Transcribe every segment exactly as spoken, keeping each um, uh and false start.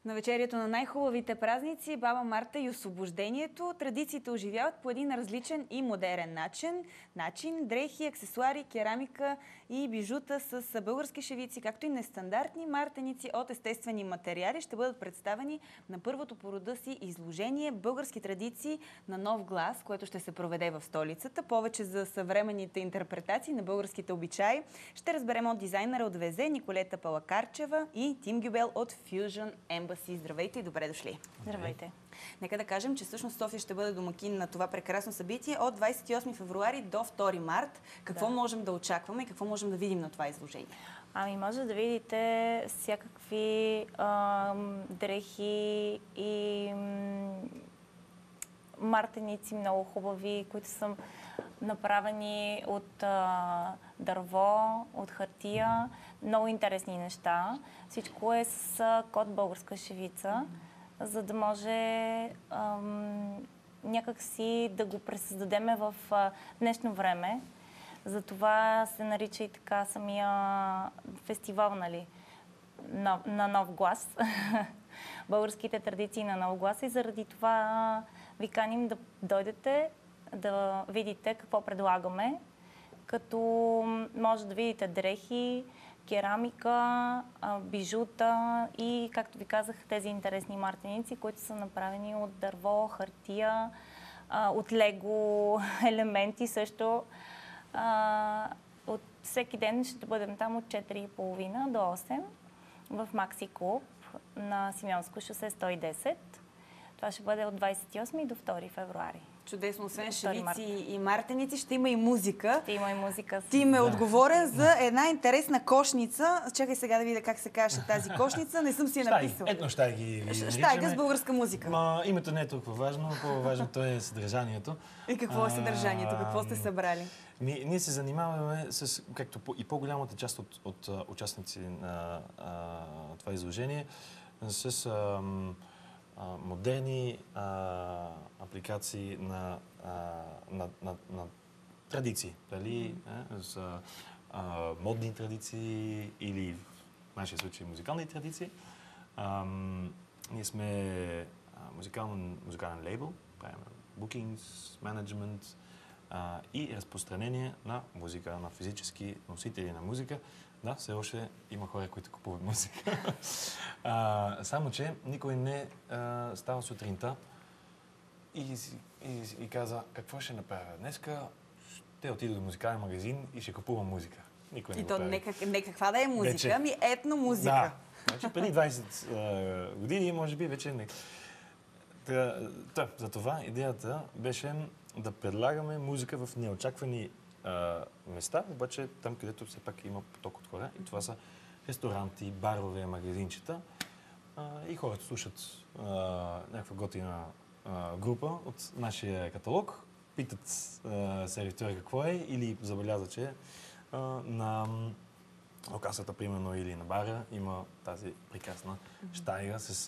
Навечерието на най-хубавите празници, Баба Марта и освобождението, традициите оживяват по един различен и модерен начин. Начин, дрехи, аксесуари, керамика и бижута с български шевици, както и нестандартни мартеници от естествени материали ще бъдат представени на първото по рода си изложение "Български традиции на нов глас", което ще се проведе в столицата. Повече за съвременните интерпретации на българските обичаи ще разберем от дизайнера от Везе Николета Палакарчева и Тим Гюбел от Fusion Embassy. Здравейте и добре дошли! Здравейте! Нека да кажем, че всъщност София ще бъде домакин на това прекрасно събитие от двадесет и осми февруари до втори март. Какво да. можем да очакваме и какво можем да видим на това изложение? Ами може да видите всякакви а, дрехи и м, мартеници много хубави, които са направени от а, дърво, от хартия. Много интересни неща. Всичко е с код българска шевица, за да може ам, някакси да го пресъздадеме в а, днешно време. Затова се нарича и така самия фестивал, нали, на, на нов глас. Българските традиции на нов глас. И заради това ви каним да дойдете, да видите какво предлагаме. Като може да видите дрехи, керамика, бижута и, както ви казах, тези интересни мартеници, които са направени от дърво, хартия, от лего елементи също. От всеки ден ще бъдем там от четири и половина до осем в Макси Клуб на Симеонско шосе сто и десет. Това ще бъде от двадесет и осми до втори февруари. Чудесно, освен шевици и мартеници, ще има и музика. Ще има и музика. Ти ме да. отговоря за една интересна кошница. Чакай сега да видя как се каже тази кошница. Не съм си я написала. Етно щай ги Щайга с българска музика. Ма, името не е толкова важно, по-важното е съдържанието. И какво е съдържанието? Какво сте събрали? Ние, ние се занимаваме с, както по, и по-голямата част от, от а, участници на а, това изложение, с а, а, модерни а, апликации на, а, на, на, на традиции. Дали mm-hmm. е, с а, модни традиции или в нашия случай музикални традиции. А, ние сме музикален, музикален лейбъл, правим bookings, management, Uh, и разпространение на музика, на физически носители на музика. Да, все още има хора, които купуват музика. uh, само, че никой не uh, става сутринта и, и, и каза, какво ще направя днеска? Ще отида до музикален магазин и ще купувам музика. Никой не и го то прави. Не, как, не каква да е музика, вече, ами етно музика. Да, значи преди двадесет uh, години, може би, вече не. Та, та, за това идеята беше да предлагаме музика в неочаквани а, места, обаче там, където все пак има поток от хора. И това са ресторанти, барове, магазинчета. А, и хората слушат а, някаква готина а, група от нашия каталог, питат сервитора какво е или забелязат, че а, на окасата, примерно, или на бара има тази прекрасна щайга с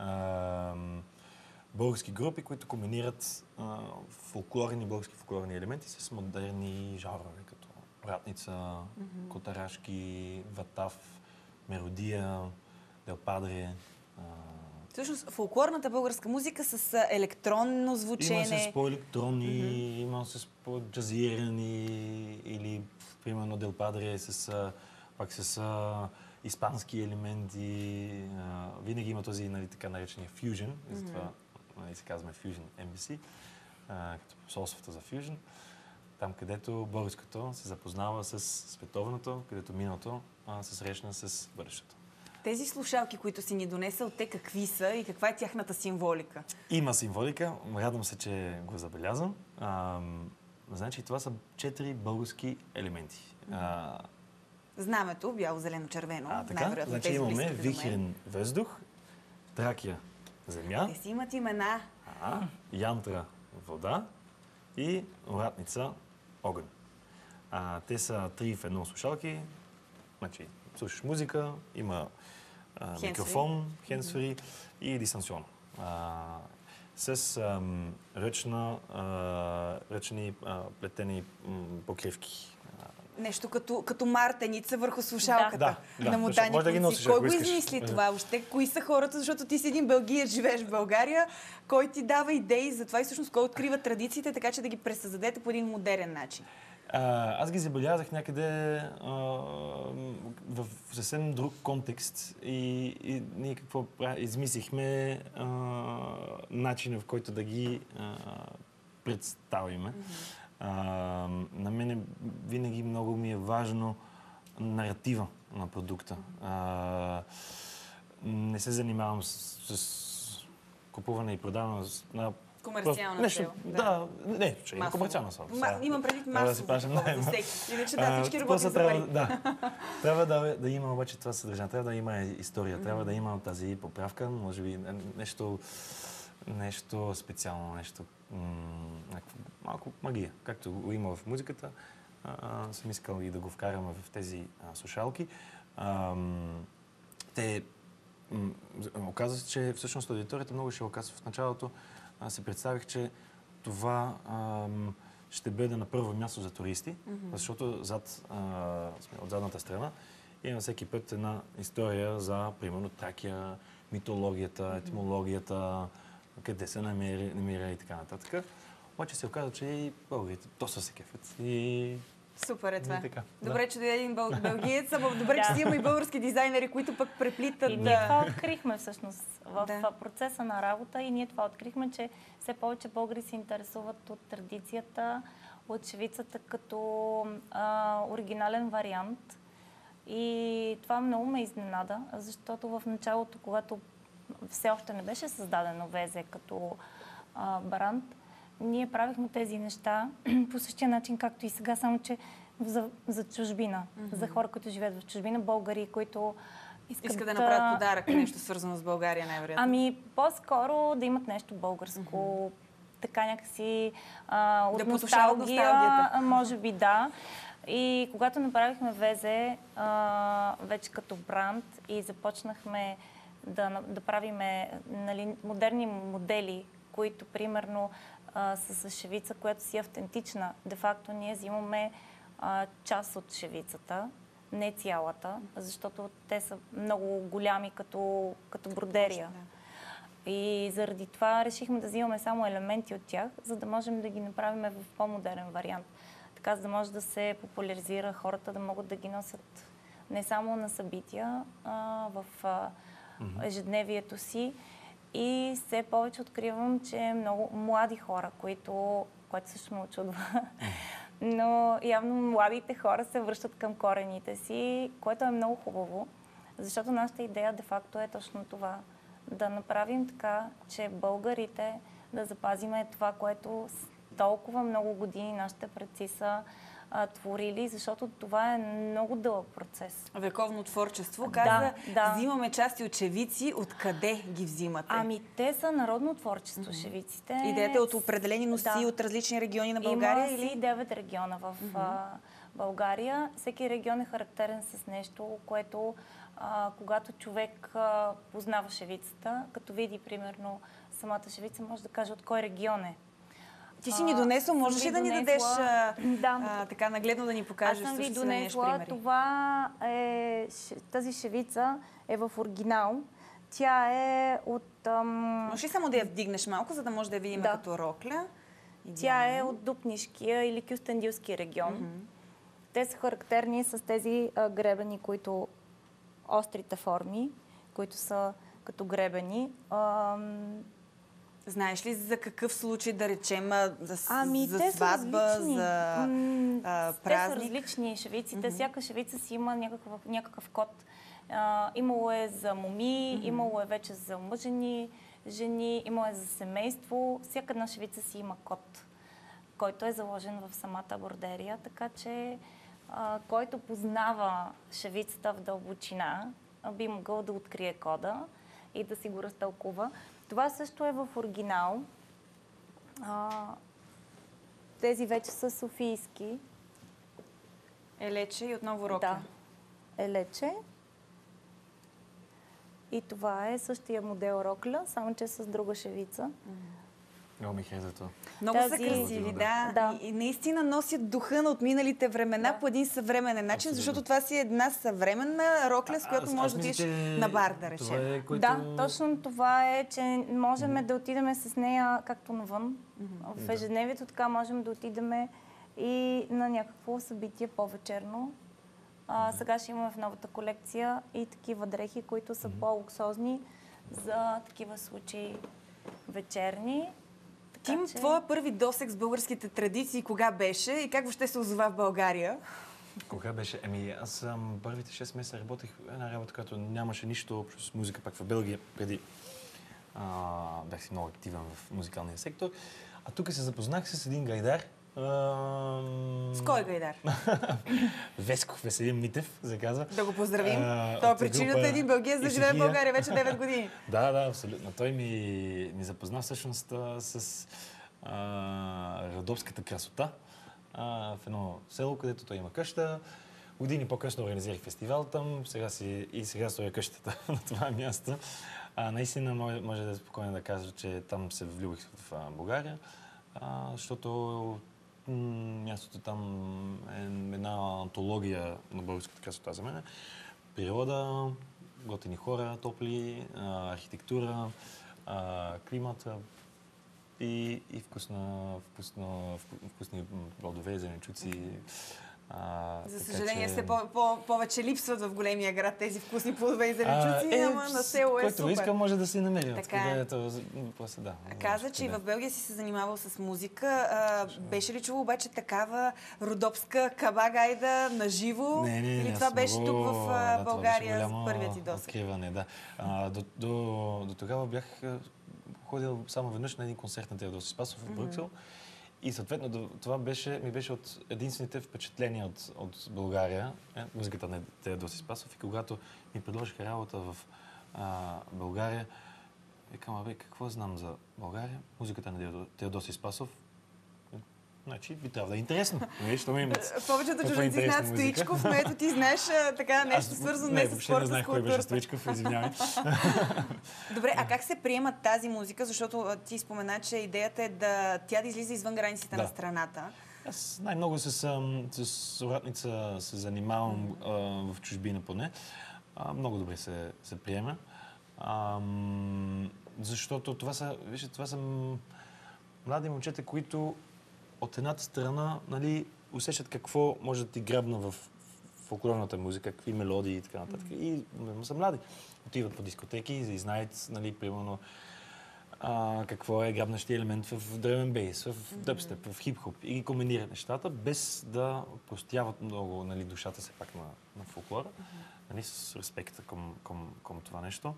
а, български групи, които комбинират а, фолклорни, български фолклорни елементи с модерни жанрове, като ратница, mm-hmm. котарашки, ватав, мелодия, делпадре. А... Всъщност фолклорната българска музика с електронно звучене. Има с по-електронни, mm-hmm. има с по-джазирани или, примерно, делпадре с, пак с а, испански елементи. А, винаги има този, нали, така наречения фюжн, mm-hmm. затова и се казваме Fusion Embassy, като посолството за Fusion. Там, където българското се запознава с световното, където миналото а, се срещна с бъдещето. Тези слушалки, които си ни донесъл, те какви са и каква е тяхната символика? Има символика. Радвам се, че го забелязвам. А, значи, това са четири български елементи. А, Знамето, бяло, зелено, червено. А, така? Значи имаме вихрен въздух, Тракия земя. Те си имат имена. А, Янтра вода и Ратница огън. А, те са три в едно слушалки. Значи, слушаш музика, има а, микрофон, хендсфри mm-hmm. и дистанционно. А, с ам, ръчна, а, ръчни а, плетени м, покривки. нещо като, като мартеница върху слушалката да, да, на мотани. може да ги носиш, Кой ако го искаш. измисли това въобще? Кои са хората? Защото ти си един белгиец, живееш в България, кой ти дава идеи за това и всъщност кой открива традициите, така че да ги пресъздадете по един модерен начин? А, аз ги забелязах някъде а, в съвсем друг контекст и, и ние какво правим? Измислихме а, начина, в който да ги а, представиме. Mm-hmm. А, на мен винаги много ми е важно наратива на продукта. А, не се занимавам с, с купуване и продаване на комерциална нещо, цел. Да, да не, че е комерциална цел. Ма, имам предвид масово да за всеки. Иначе да, всички работят за пари. Да. Трябва да, да има обаче това съдържание, трябва да има история, трябва да има тази поправка, може би нещо, нещо специално, нещо м- малко магия, както го има в музиката. А, съм искал и да го вкараме в тези а, слушалки. А, те м- оказва се, че всъщност аудиторията много ще оказва в началото. Аз си представих, че това ам, ще бъде на първо място за туристи, mm-hmm. защото зад, а, от задната страна има всеки път една история за, примерно, Тракия, митологията, mm-hmm. етимологията, къде се намери, намира и така нататък. Обаче се оказа, че и българите доста се кефят. И... Супер е това. Така, добре, да. че дойде един бъл... белгиец, а добре, че си има и български дизайнери, които пък преплитат. И ние това открихме всъщност в да. процеса на работа и ние това открихме, че все повече българи се интересуват от традицията, от шевицата като а, оригинален вариант. И това много ме изненада, защото в началото, когато все още не беше създадено ВЗ като а, бранд, ние правихме тези неща по същия начин, както и сега, само че за, за чужбина, mm-hmm. за хора, които живеят в чужбина, българи, които искат Иска да направят подарък, нещо свързано с България, най-вероятно. Ами, по-скоро да имат нещо българско, mm-hmm. така някакси а, от да носталгия, може би да. И когато направихме ВЗ а, вече като бранд и започнахме да, да правиме нали, модерни модели, които примерно а, са с шевица, която си е автентична. Де-факто ние взимаме а, част от шевицата, не цялата, защото те са много голями като, като бродерия. Да. И заради това решихме да взимаме само елементи от тях, за да можем да ги направим в по-модерен вариант. Така, за да може да се популяризира, хората да могат да ги носят не само на събития, а в а, ежедневието си. И все повече откривам, че много млади хора, които, което също ме очудва, но явно младите хора се връщат към корените си, което е много хубаво, защото нашата идея де-факто е точно това. Да направим така, че българите да запазиме това, което толкова много години нашите предци са а, творили, защото това е много дълъг процес. Вековно творчество. Каза, да, да. взимаме части от шевици. Откъде ги взимате? Ами, те са народно творчество, mm-hmm. шевиците. Идете от определени носи, да. От различни региони на България? Има или девет региона в mm-hmm. а, България. Всеки регион е характерен с нещо, което а, когато човек а, познава шевицата, като види, примерно, самата шевица, може да каже от кой регион е. Ти си ни донесла, можеш ли да ни дадеш а, да. а, така нагледно да ни покажеш? Аз съм ви донесла, това е, тази шевица е в оригинал. Тя е от... Ам... Може ли само да я вдигнеш малко, за да може да я видим да. Като рокля? Тя е от Дупнишкия или Кюстендилски регион. Mm-hmm. Те са характерни с тези а, гребени, които... острите форми, които са като гребени. Ам... Знаеш ли за какъв случай, да речем, за, ами, за сватба, за а, празник? Те са различни шевиците. Mm-hmm. Всяка шевица си има някакъв, някакъв код. А, имало е за моми, mm-hmm. имало е вече за мъжени жени, имало е за семейство. Всяка една шевица си има код, който е заложен в самата бордерия. Така че, а, който познава шевицата в дълбочина, би могъл да открие кода и да си го разтълкува. Това също е в оригинал. А, тези вече са софийски. Елече и отново рокля. Да, елече. И това е същия модел рокля, само че с друга шевица. Mm-hmm. Много ми хареса това. Много Тази- са красиви, да. Да. И, и наистина носят духа на отминалите времена Да. по един съвременен начин, Абсолютно. защото това си е една съвременна рокля, с която Аз- можеш аз да мисля, отидеш че на бар, да речем. това е, което... Да, точно това е, че можем да отидем с нея както навън. В ежедневието така можем да отидем и на някакво събитие по-вечерно. А, сега ще имаме в новата колекция и такива дрехи, които са по-луксозни за такива случаи вечерни. Така Тим, че- твоя първи досек с българските традиции кога беше и как въобще се озова в България? Кога беше? Ами аз съм първите шест месеца работех една работа, която нямаше нищо общо с музика, пак в Белгия преди. А, бях си много активен в музикалния сектор. А тук се запознах с един гайдар. Ам, С кой гайдар? Веско Веселин Митев, се казва. Да го поздравим. А, Той е от причината група един бългиец да живее в Исихия. България вече девет години. Да, да, абсолютно. Той ми, ми запозна всъщност а, с а, родопската красота а, в едно село, където той има къща. Години по-късно организирах фестивал там, сега си, и сега стоя къщата на това място. А, наистина може, може да е спокойно да кажа, че там се влюбих в а, България, а, защото м, мястото там е една антология на българската красота за мен. Природа, готини хора, топли, а, архитектура, а, климата и, и вкусна, вкусно, вкусни плодове, зеленчуци. А, За така съжаление, че- все по- по- повече липсват в големия град тези вкусни плодове и зеленчуци, А, е, ама на село е който супер. иска, може да си намери. Така Откъде е. е то, после да. Каза, че и в Белгия си се занимавал с музика. А, беше ли чувал обаче такава родопска кабагайда на живо? Не, не, не. Или аз това беше много- тук в да, а, това България беше с голямо първият ти досек? Откриване, да. А, до, до, до тогава бях а, ходил само веднъж на един концерт на Теодосий Спасов в Брюксел. И съответно до- това беше, ми беше от единствените впечатления от, от България, е, музиката на Теодосий Спасов. И когато ми предложиха работа в а, България, викам, абе, какво знам за България? Музиката на Теодо- Теодосий Спасов. Значи би трябва да е интересно. Виж, това ми имат. Повечето Каква чужденци интересна знаят музика. Стоичков, но ето ти знаеш а, така нещо Аз свързано не, не с въобще не спорта, с знаех кой беше културата. Стоичков, извинявай. Добре, а как се приема тази музика? Защото а, ти спомена, че идеята е да тя да излиза извън границите Да. на страната. Аз най-много с, ам, с уратница се занимавам а, в чужбина поне. А, много добре се, се приема. Ам, защото това са, вижте, това са м, млади момчета, които от едната страна, нали, усещат какво може да ти грабна в фолклорната музика, какви мелодии и така нататък. И м, са млади. Отиват по дискотеки и знаят, нали, примерно, а, какво е грабнащия елемент в дръвен бейс, в дъбстеп, в хип-хоп и ги комбинират нещата, без да простяват много, нали, душата се пак на, на фолклора, нали, с респекта към, към, към това нещо.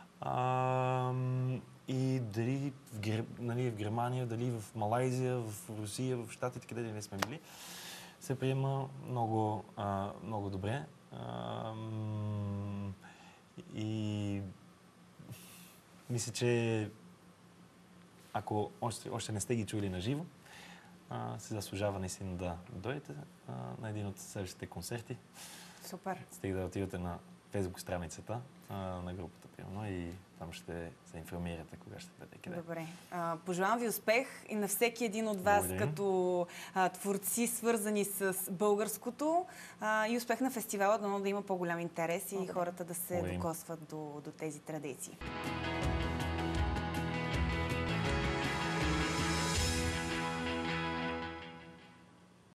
А, и дали в, Гер... нали, в Германия, дали в Малайзия, в Русия, в Щатите, къде не сме били, се приема много, а, много добре. А, и мисля, че ако още, още не сте ги чули на живо, се заслужава наистина да дойдете а, на един от следващите концерти. Супер. Стига да отидете на фейсбук страницата а, на групата, примерно, и там ще се информирате кога ще бъде къде. Добре. А, пожелавам ви успех и на всеки един от вас Благодаря. като а, творци, свързани с българското, а, и успех на фестивала, дано да има по-голям интерес и Благодаря. хората да се Благодаря. докосват до, до тези традиции.